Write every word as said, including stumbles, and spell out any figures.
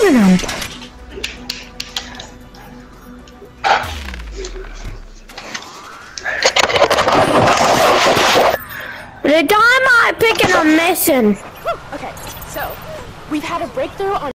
killing them. The time I pick and I'm missing. Okay, so we've had a breakthrough on